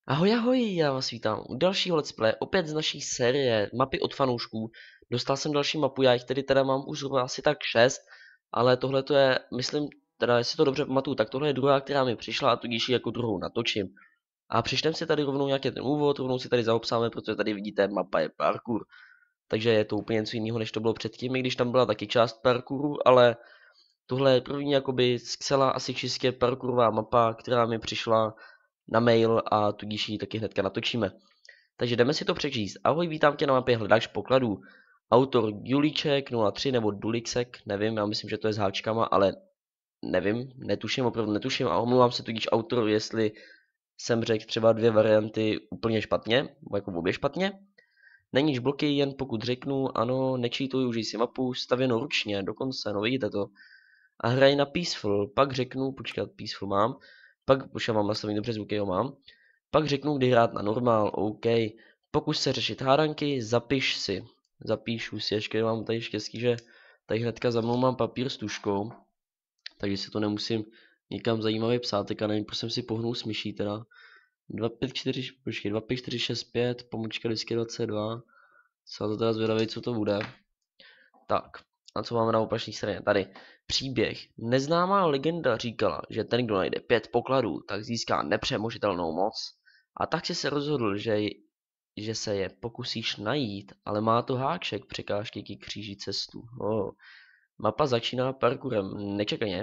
Ahoj, ahoj, já vás vítám u dalšího let's play, opět z naší série mapy od fanoušků. Dostal jsem další mapu, já jich teda mám už zhruba asi tak 6, ale tohle to je, myslím, teda jestli to dobře pamatuju, tak tohle je druhá, která mi přišla a tudíž ji jako druhou natočím. A přičtem si tady rovnou nějaký ten úvod, rovnou si tady zaobsáme, protože tady vidíte, mapa je parkour. Takže je to úplně něco jiného, než to bylo předtím, i když tam byla taky část parkouru, ale tohle je první jakoby zcela asi čistě parkourová mapa, která mi přišla na mail a tudíž ji taky hnedka natočíme. Takže jdeme si to přečíst. Ahoj, vítám tě na mapě Hledáč pokladů. Autor Julíček 03 nebo Dulixek, nevím, já myslím, že to je s háčkama, ale nevím, netuším, opravdu netuším a omlouvám se tudíž autoru, jestli jsem řekl třeba dvě varianty úplně špatně, nebo jako obě špatně. Neníž bloky, jen pokud řeknu, ano, nečítuji, užij si mapu, stavěno ručně, dokonce, no vidíte to. A hraj na Peaceful, pak řeknu, počkat, Peaceful mám, pak, už já mám nastavený dobře zvuky, jo mám. Pak řeknu, kdy hrát na normál, OK. Pokus se řešit hádanky, zapiš si. Zapíšu si, ještě mám tady štěstí, že tady hnedka za mnou mám papír s tuškou. Takže si to nemusím nikam zajímavě psát, teďka nevím, proč jsem si pohnul s myší teda. 254, počkej, 25465, pomůčka disky 22. Jsem to teda zvědavý, co to bude. Tak, a co máme na opačné straně? Tady. Příběh. Neznámá legenda říkala, že ten, kdo najde 5 pokladů, tak získá nepřemožitelnou moc. A tak si se rozhodl, že se je pokusíš najít, ale má to háček, překážky ti kříží cestu. Mapa začíná parkourem.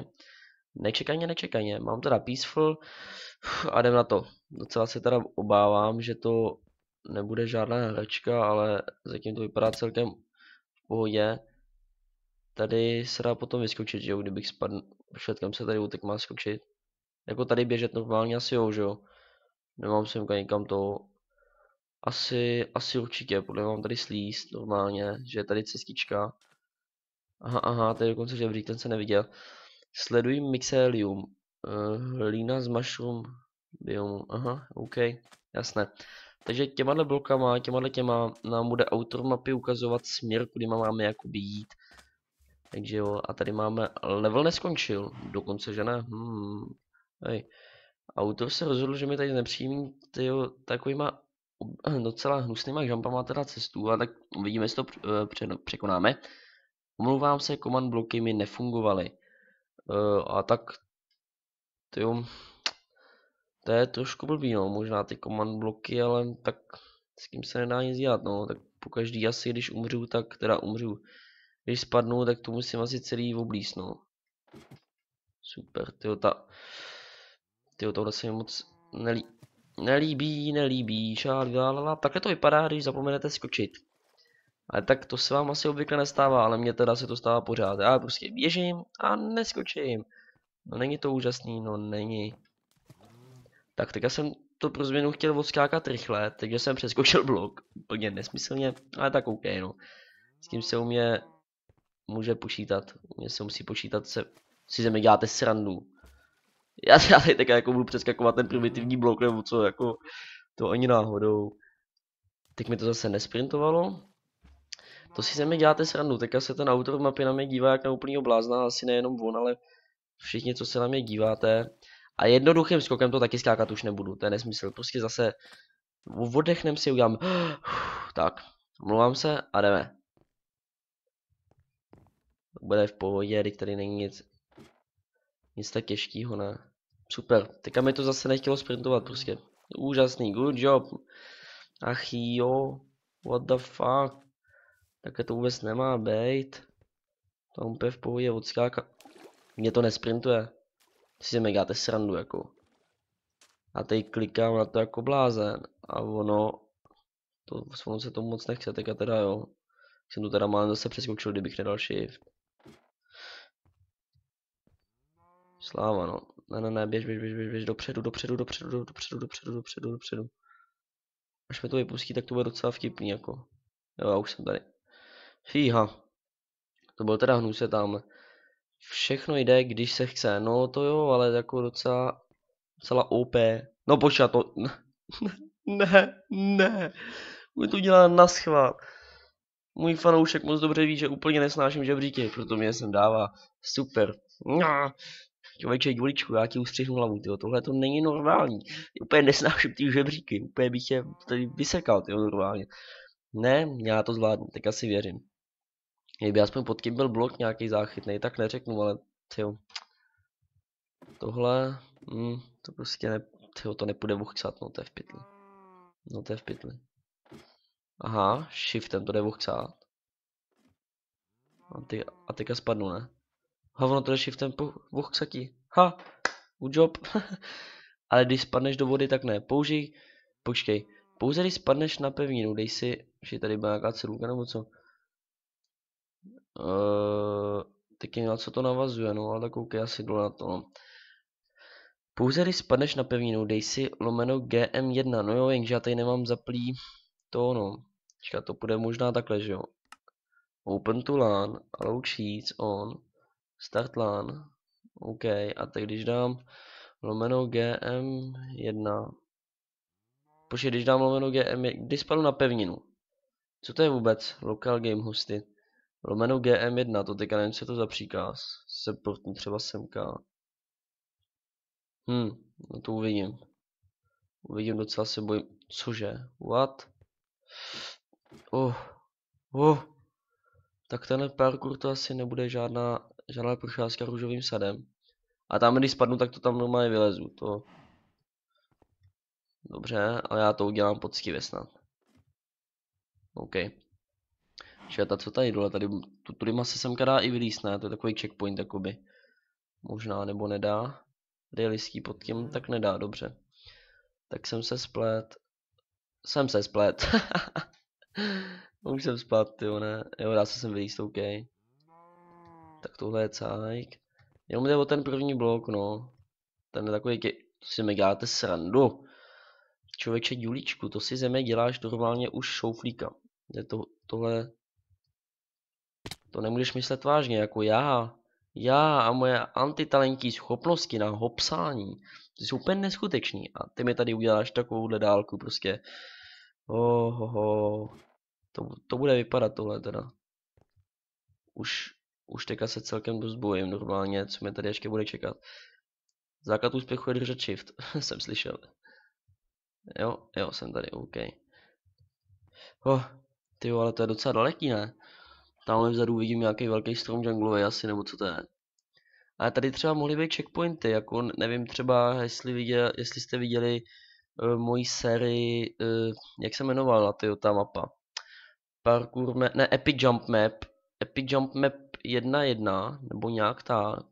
Nečekaně. Mám teda Peaceful a jdem na to. Docela se teda obávám, že to nebude žádná hračka, ale zatím to vypadá celkem v pohodě. Tady se dá potom vyskočit, že jo, kdybych spadl, šetkem se tady útek má skočit. Jako tady běžet normálně asi jo, že jo. Nemám semka nikam to. Asi určitě, podle mě mám tady slíst normálně, že je tady cestička. Aha, tady dokonce žebřík, ten se neviděl. Sleduj mycelium. Hlína z mushroom biomu, aha, OK, jasné. Takže těma blokama, těma nám bude autor mapy ukazovat směr, kudy máme jakoby jít. Takže jo, a tady máme, level neskončil, dokonce, že ne? Hej. Autor se rozhodl, že mi tady nepřijmí takovýma docela hnusnýma jumpama teda cestu, a tak uvidíme, jestli to překonáme. Omlouvám se, command bloky mi nefungovaly. A tak, tyjo, to je trošku blbý, no, možná ty command bloky, ale tak s tím se nedá nic dělat, no, tak pokaždý asi, když umřu, tak teda umřu. Když spadnu, tak to musím asi celý oblízt, no. Super, tohle se mi moc nelíbí, šálala. Takhle to vypadá, když zapomenete skočit. Ale tak to se vám asi obvykle nestává, ale mně teda se to stává pořád. Já prostě běžím a neskočím. No není to úžasný, no není. Tak teďka jsem to pro změnu chtěl odskákat rychle, takže jsem přeskočil blok. Úplně nesmyslně, ale tak OK, no. S tím se může počítat. Mě se musí počítat, si ze mě děláte srandu. Já tady tak jako budu přeskakovat ten primitivní blok, nebo co, jako to ani náhodou. Teď mi to zase nesprintovalo. To si ze mě děláte srandu, teďka se ten autor mapy na mě dívá jak na úplnýho blázna, asi nejenom on, ale všichni, co se na mě díváte. A jednoduchým skokem to taky skákat už nebudu, to je nesmysl, prostě zase oddechnem si udělám, tak, omlouvám se a jdeme. Bude v pohodě, teď tady není nic tak těžkého, ne. Super, teďka mi to zase nechtělo sprintovat prostě. Úžasný, good job. Ach jo, what the fuck. Také to vůbec nemá být. To úplně v pohodě odskáka. Mě to nesprintuje. Si mi děláte srandu jako. A teď klikám na to jako blázen. A ono se to moc nechce, teďka teda jo. Jsem tu teda málem zase přeskočil, kdybych nedal shift. Sláva, no. Ne, běž, dopředu. Až mi to vypustí, tak to bude docela vtipný, jako. Jo, já už jsem tady. Fíha. To byl teda hnuse tam. Všechno jde, když se chce. No to jo, ale jako docela OP. No počkat, to... ne. Můj to dělá naschvál. Můj fanoušek moc dobře ví, že úplně nesnáším žebříky, proto mě sem dává. Super. Člověče, Juličku, já ti ustřihnu hlavu, tyjo, tohle to není normální. Úplně nesnáším ty žebříky, úplně bych je tady vysekal, tyjo, normálně. Ne, já to zvládnu, tak asi věřím. Kdyby aspoň pod tím byl blok nějaký záchytnej, tak neřeknu, ale tyjo. Tohle, to prostě ne, tyjo, to nepůjde vochcat, no to je v pytli. No to je v pytli. Aha, shiftem to jde vochcat. A teďka spadnu, ne? Ha, ono to jde shiftem po vochcatí. Ha, good job. Ale když spadneš do vody, tak ne. Počkej. Pouze když spadneš na pevninu, dej si, že tady byla nějaká celůka nebo co. Taky na co to navazuje, no, ale tak koukej asi dole na to, no. Pouze když spadneš na pevninu, dej si lomeno GM1, no jo, jenže já tady nemám zaplý to, no. Čeká, to půjde možná takhle, že jo. Open to LAN, allow cheats on, start LAN, OK, a teď když dám lomeno GM1, počkej, když dám lomeno GM1, když spadnu na pevninu, co to je vůbec local game hosty? Lomeno GM1, to teďka nevím, co je to za příkaz, se portnu třeba semka. No to uvidím. Docela se bojím, cože, what? Tak tenhle parkour to asi nebude žádná procházka růžovým sadem. A tam, když spadnu, tak to tam normálně vylezu, to... Dobře, ale já to udělám poctivě snad. OK. Čekaj, co tady dole, tudy se semka dá i vylíst, ne? To je takový checkpoint, jakoby. Možná, nebo nedá. Realistský pod tím, tak nedá, dobře. Tak jsem se splet. Už jsem splet, jo, ne? Jo, dá se sem vylíst, OK. Tak tohle je cajk. Jenom jde o ten první blok, no. Ten je takový, to si mi děláte srandu. Člověče, Juličku, to si země děláš normálně už šouflíka. Tohle... To nemůžeš myslet vážně, jako já a moje antitalentní schopnosti na hopsání, ty jsou úplně neskuteční a ty mi tady uděláš takovouhle dálku prostě. To bude vypadat tohle teda. Už teďka se celkem dost bojím normálně, co mě tady ještě bude čekat. Základ úspěchu je držet shift, jsem slyšel. Jo, jsem tady, OK. Tyjo, ale to je docela daleký, ne? Tamhle vzadu vidím nějaký velký strom junglový asi, nebo co to je. Ale tady třeba mohly být checkpointy, jako nevím třeba, jestli jste viděli moji sérii, jak se jmenovala ta mapa. Parkour map, ne, Epic Jump Map 1.1, nebo nějak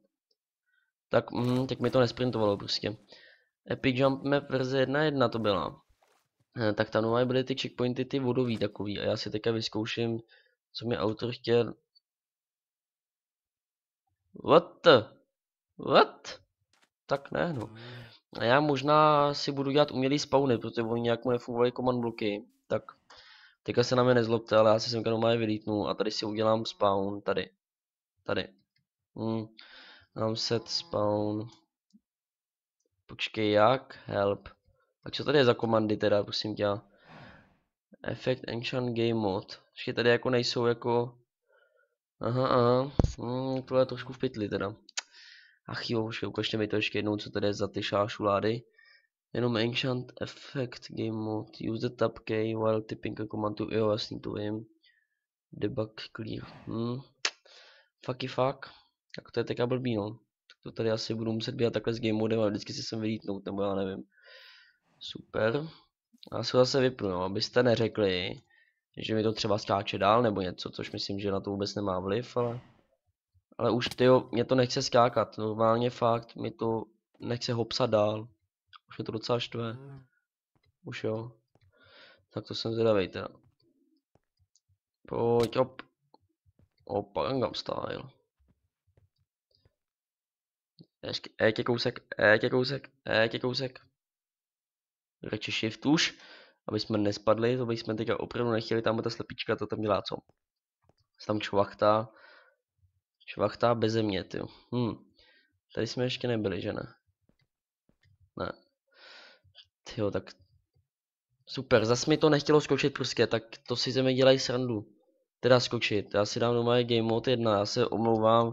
tak mi to nesprintovalo prostě. Epic Jump Map verze 1.1 to byla. Tak tam nové byly ty checkpointy, ty vodový takový, a já si teďka vyzkouším, co mi autor chtěl. What? Tak ne, no. A já možná si budu dělat umělý spawny, protože oni nějak mu nefungovaly command bloky. Tak teďka se na mě nezlobte, ale já si semka normálně vylítnu a tady si udělám spawn, tady. Dám set spawn. Počkej, jak? Help. A co tady je za komandy teda, prosím tě? Effect Ancient Game Mode. Počkej, tady jako nejsou jako... Aha. Tohle je trošku v pytli teda. Ach jo, ukažte mi to ještě jednou, co tady je za ty šášulády. Jenom Ancient Effect Game Mode. Use the tab key while typing a command to... Jo, jasný, to vím. Debug clear. Fuck. Tak to je teďka blbý, no. Tak to tady asi budu muset běhat takhle s game modem a vždycky si sem vylítnout, nebo já nevím. Super. Já se zase vypnu, no, abyste neřekli, že mi to třeba skáče dál nebo něco, což myslím, že na to vůbec nemá vliv, ale už tyjo, mě to nechce skákat, normálně fakt, mi to nechce hopsat dál. Už je to docela štve. Už jo. Tak to jsem zvědavej teda. Pojď, Opa, Gangnam Style. Ještě kousek. Radši shift už, aby jsme nespadli, to bychom teďka opravdu nechtěli, tam ta slepička, to tam dělá co? Tam čvachtá beze mě, tyjo. Tady jsme ještě nebyli, že ne? Ne. Tyjo, tak... Super, zase mi to nechtělo skočit prostě, tak to si ze mě dělají srandu. Teda skočit, já si dám normálně game mode 1, já se omlouvám,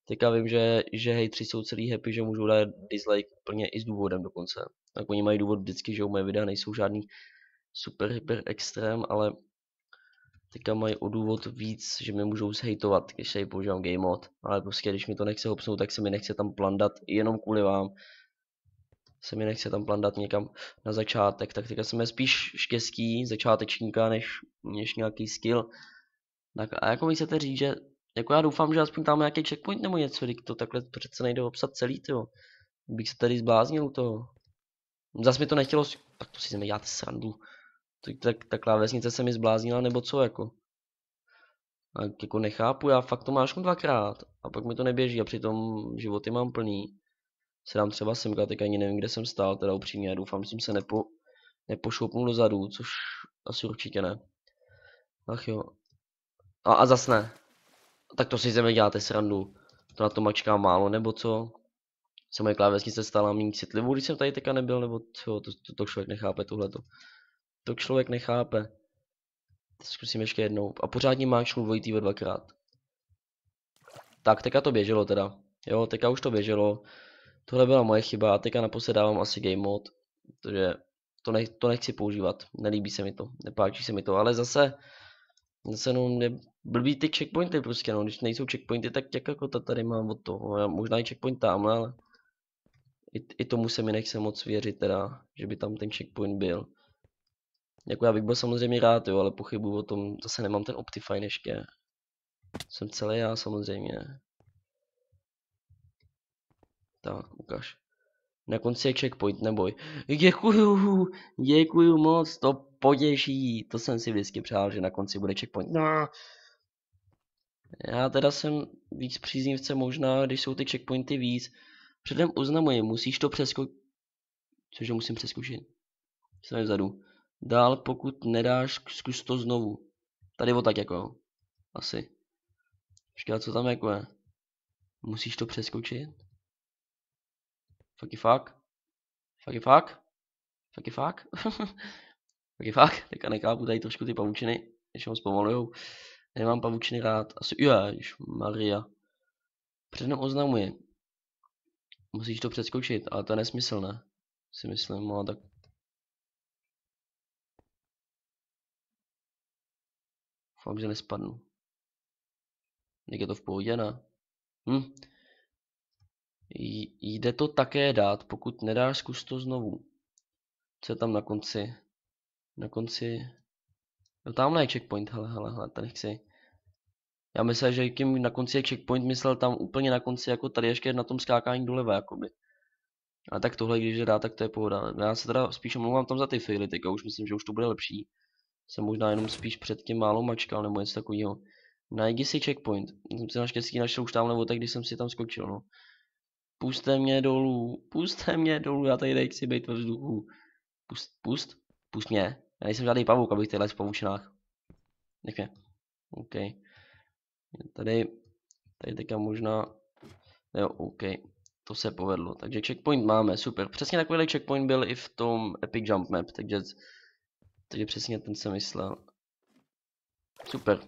Teďka vím, že hejtři jsou celý happy, že můžou dát dislike plně i s důvodem dokonce. Tak oni mají důvod vždycky, že moje videa nejsou žádný super hyper extrém, ale teďka mají o důvod víc, že mě můžou zhejtovat, když tady používám game mod. Ale prostě když mi to nechce hopsnout, tak se mi nechce tam plandat jenom kvůli vám. Se mi nechce tam plandat někam na začátek, tak teďka jsem spíš štěstí začátečníka než nějaký skill. Tak a jako mi chcete říct, že jako já doufám, že aspoň tam nějaký checkpoint nebo něco, když to takhle přece nejde obsat celý, tyjo. Bych se tady zbláznil u toho. Zas mi to nechtělo, tak to si jdeme dělat srandu. Ta klávesnice se mi zbláznila, nebo co jako. A jako nechápu, já fakt to mášknu dvakrát a pak mi to neběží a přitom životy mám plný. Se dám třeba semka, teď ani nevím, kde jsem stál, teda upřímně, doufám, že jsem se nepošoupnul dozadu, což asi určitě ne. Ach jo. A zas ne. Tak to si ze mě děláte srandu. To na to mačkám málo, nebo co? Se moje klávesnice stala méně citlivou, když jsem tady teďka nebyl, nebo co? To člověk nechápe tohleto. To člověk nechápe. To zkusím ještě jednou. A pořádně máčknu dvojitý ve dvakrát. Tak, teďka to běželo teda. Jo, teďka už to běželo. Tohle byla moje chyba a teďka naposled dávám asi game mod. Protože to nechci používat. Nelíbí se mi to, nepáčí se mi to, ale zase no, blbý ty checkpointy prostě, no, když nejsou checkpointy, tak jako to tady mám od toho, já možná i checkpoint tamhle, ale i tomu se mi nechce moc věřit teda, že by tam ten checkpoint byl. Jako já bych byl samozřejmě rád, jo, ale pochybuju o tom, zase nemám ten Optifine ještě. Jsem celý já samozřejmě. Tak, ukáž. Na konci je checkpoint, neboj. Děkuju moc, to potěší. To jsem si vždycky přál, že na konci bude checkpoint. No. Já teda jsem víc příznivce možná, když jsou ty checkpointy víc. Předem oznamuji, musíš to přeskočit. Cože musím přeskočit? Jsem vzadu. Dál, pokud nedáš, zkus to znovu. Tady o tak jako. Asi. Počkej, co tam jako je? Musíš to přeskočit? Fucky fuck? Fucky fuck? Fucky fuck? Fucky fuck? Teďka nechápu tady trošku ty pavučiny, když ho zpomalujou. Nemám pavučiny rád. Asi, Maria. Předem oznamuje. Musíš to přeskočit, ale to je nesmyslné. Si myslím, no tak. Doufám, že nespadnu. Jak je to v pohodě, ne? Jde to také dát, pokud nedáš, zkus to znovu. Co je tam na konci? Na konci... Jo, tamhle je checkpoint, hele, tady chci. Já myslel, že tím na konci je checkpoint, myslel tam úplně na konci, jako tady ještě na tom skákání doleva, jakoby. A tak tohle, když dá, tak to je pohoda. Já se teda spíš omlouvám tam za ty faily, teďka už myslím, že už to bude lepší. Jsem možná jenom spíš před tím málo mačkal, nebo něco takového. Najdi si checkpoint. Jsem si naštěstí našel už tamhle tak, když jsem si tam skočil, no. Puste mě dolů, já tady nechci být ve vzduchu. Pust mě. Já nejsem žádný pavouk, abych tady v pavučinách. Nech mě. OK. Tady teďka možná, jo, OK. To se povedlo, takže checkpoint máme, super. Přesně takovýhle checkpoint byl i v tom Epic Jump Map, takže přesně ten jsem myslel. Super.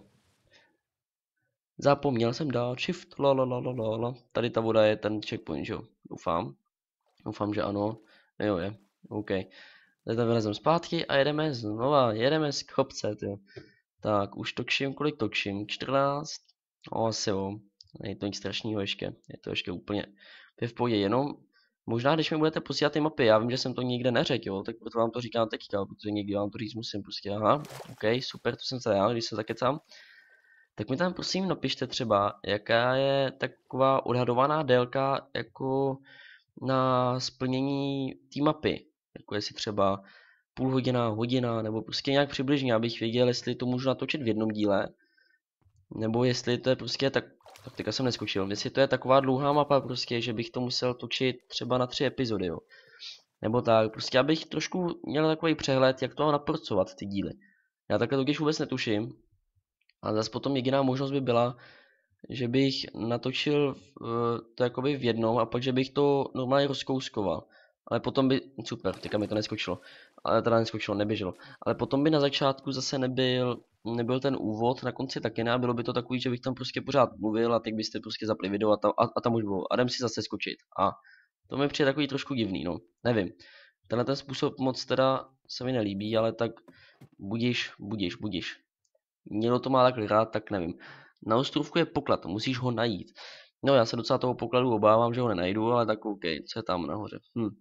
Zapomněl jsem dát shift, la. Tady ta voda je ten checkpoint, že jo? Doufám, že ano. Jo, je. OK. Tady tam vylezem zpátky a jedeme z kopce, jo. Tak, už točím, kolik točím? 14? No, asi jo. Je to nic strašného ještě. Je to ještě úplně v pohodě, jenom možná, když mi budete posílat ty mapy, já vím, že jsem to nikde neřekl, jo, tak proto vám to říkám teďka, protože někdy vám to říct musím prostě, aha, OK, super, to jsem se já, když se zakecám. Tak mi tam prosím napište třeba, jaká je taková odhadovaná délka jako na splnění té mapy, jako jestli třeba půl hodina, hodina, nebo prostě nějak přibližně, abych věděl, jestli to můžu natočit v jednom díle, nebo jestli to je prostě tak teďka jsem neskočil, jestli to je taková dlouhá mapa prostě, že bych to musel točit třeba na 3 epizody, jo. Nebo tak, prostě abych trošku měl takový přehled, jak to mám napracovat ty díly. Já takhle totiž vůbec netuším. A zase potom jediná možnost by byla, že bych natočil to jakoby v jednom a pak, že bych to normálně rozkouskoval. Ale potom by, super, teďka mi to neskočilo. ale teda neskočilo, neběželo. Ale potom by na začátku zase nebyl ten úvod, na konci taky ne, a bylo by to takový, že bych tam prostě pořád mluvil a teď byste prostě zapli video a tam už bylo. A jdem si zase skočit. A to mi přijde takový trošku divný, no. Nevím. Tenhle ten způsob moc teda se mi nelíbí, ale tak budiš. Někdo to má takhle rád, tak nevím. Na ostrůvku je poklad, musíš ho najít. No já se docela toho pokladu obávám, že ho nenajdu, ale tak OK, co je tam nahoře?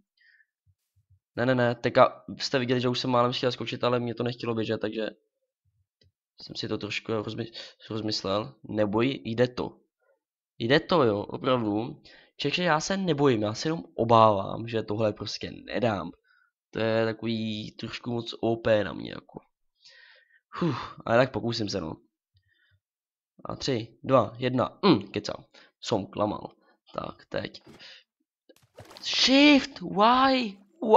Ne, teďka jste viděli, že už jsem málem chtěl skočit, ale mě to nechtělo běžet, takže jsem si to trošku rozmyslel. Neboj, jde to. Jde to, jo, opravdu. Čekře, já se nebojím, já se jenom obávám, že tohle prostě nedám. To je takový trošku moc OP na mě, jako. Ale tak pokusím se, no. A 3, 2, 1, kecám. Som klamal. Tak, teď. Shift, why?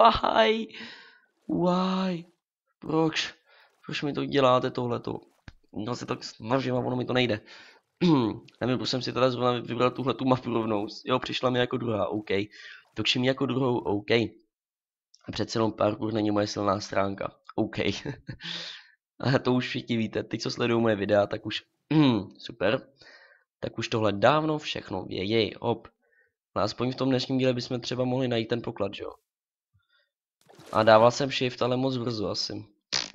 Proč? Proč mi to děláte tohleto? Já se tak snažím a ono mi to nejde. Nevím, proč jsem si teda zrovna vybral tuhletu mapu rovnou. Jo, přišla mi jako druhá, OK. Točí mi jako druhou, OK. A přece jenom parkour není moje silná stránka. OK. Ale to už všichni víte, ty co sledují moje videa, tak už super. Tak už tohle dávno všechno vědějí, hop. No aspoň v tom dnešním díle bychom třeba mohli najít ten poklad, jo. A dával jsem shift, ale moc brzo asi.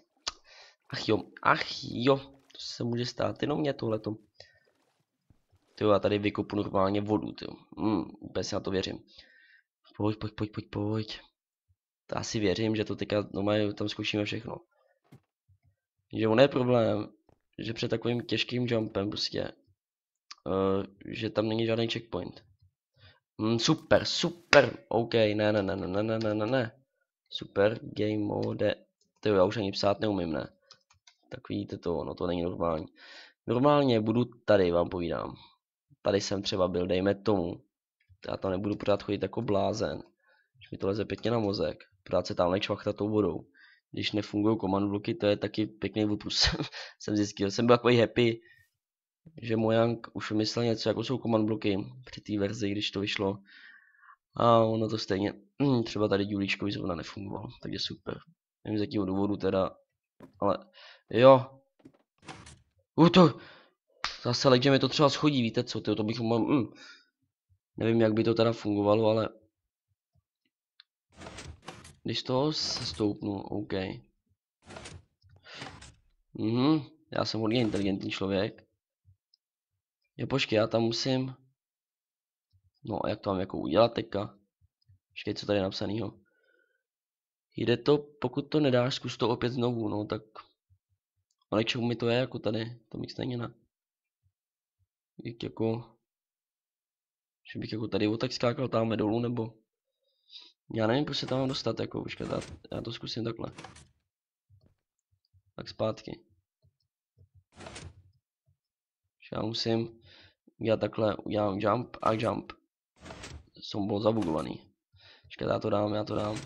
Ach jo, to se může stát, jenom mě tohleto. Tyjo, já tady vykopu normálně vodu, tyjo. Úplně si na to věřím. Pojď. To asi věřím, že to teďka normálně tam zkoušíme všechno. Že on je problém, že před takovým těžkým jumpem prostě, že tam není žádný checkpoint. Super, OK, ne. Super, game mode, tyjo, já už ani psát neumím, ne. Tak vidíte to, no to není normální. Normálně budu tady, vám povídám. Tady jsem třeba byl, dejme tomu. Já tam nebudu pořád chodit jako blázen. Když mi to leze pěkně na mozek. Pořád se tam čvachtat tou vodou. Když nefungují command bloky, to je taky pěkný vůprus. Jsem zjistil, jsem byl takový happy, že Mojang už vymyslel něco, jako jsou command bloky při té verzi, když to vyšlo. A ono to stejně, třeba tady Julíčkovi zrovna nefungovalo, takže super. Nevím z jakého důvodu teda, ale jo. To zase lek, že mi to třeba schodí, víte co, to bych mohl, nevím jak by to teda fungovalo, ale když to se stoupnu, OK. Já jsem hodně inteligentní člověk. Jo, počkej, já tam musím. No a jak to mám jako udělat teďka? Počkej, co tady je napsanýho. Jde to, pokud to nedáš, zkus to opět znovu, no tak. Ale k čemu mi to je, jako tady, to mi stejně ne. Jako. Že bych jako tady tak skákal tamhle dolů, nebo. Já nevím, proč se tam mám dostat, jako, počkej, já to zkusím takhle. Tak zpátky. Já musím udělat takhle, udělám jump a jump. Jsem byl zabugovaný. Počkej, já to dám.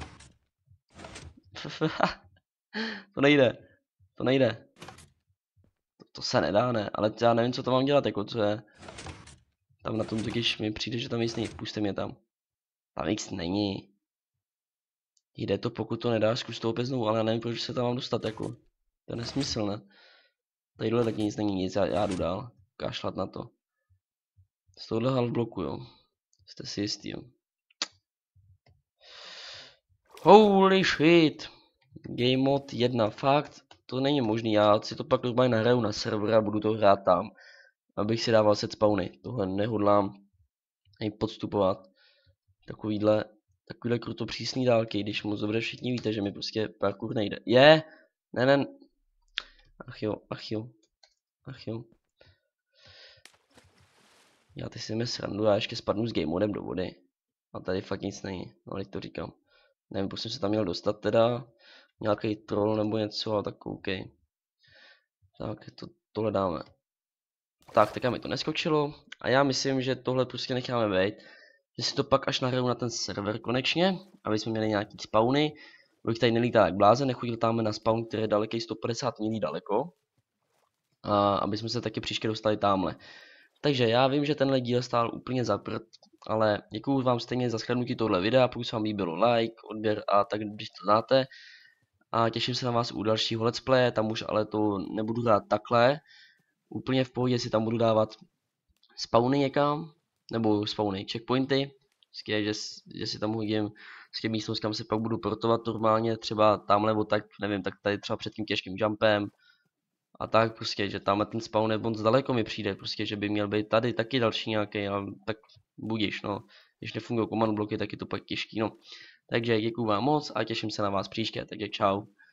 To nejde. To se nedá, ne, ale já nevím, co to mám dělat, jako co je. Tam na tom totiž mi přijde, že tam nic není, puste mě tam. Tam nic není. Jde to, pokud to nedáš, zkus to opět znovu, ale já nevím, proč se tam mám dostat, jako. To je nesmysl, ne? Tadyhle taky nic není, nic, já jdu dál. Kašlat na to. Z tohohle half bloku, jo. Jste si jistý, jo. Holy shit. Game mod 1, fakt, to není možný, já si to pak normálně nahraju na server a budu to hrát tam. Abych si dával set spawny, tohle nehodlám ani podstupovat. Takovýhle kruto přísný dálky, když moc dobře všichni víte, že mi prostě parkour nejde. Ne. Ach jo. Já teď si mi srandu, já ještě spadnu s game modem do vody. A tady fakt nic není, no teď to říkám. Nevím, proč jsem se tam měl dostat teda. Nějaký troll nebo něco, ale tak OK. Tak, tohle dáme. Tak mi to neskočilo. A já myslím, že tohle prostě necháme být. Že si to pak až nahraju na ten server konečně. Aby jsme měli nějaký spawny. Abych tady nelítal jak blázen, nechodil tam na spawn, který je daleký 150 milí daleko. A aby jsme se taky příště dostali tamhle. Takže já vím, že tenhle díl stál úplně za prd, ale děkuju vám stejně za shlédnutí tohle videa, pokud se vám líbilo like, odběr a tak, když to znáte. a těším se na vás u dalšího let's play, tam už ale to nebudu hrát takhle, úplně v pohodě si tam budu dávat spawny někam, nebo spawny, checkpointy, že si tam hodím s těm místnost, kam se pak budu portovat normálně, třeba tamhle nebo tak, nevím, tak tady třeba před tím těžkým jumpem, a tak prostě, že tamhle ten spawn je moc daleko mi přijde, prostě, že by měl být tady taky další nějaký, ale tak budíš, no. Když nefungují command bloky, tak je to pak těžký, no. Takže děkuju vám moc a těším se na vás příště, takže čau.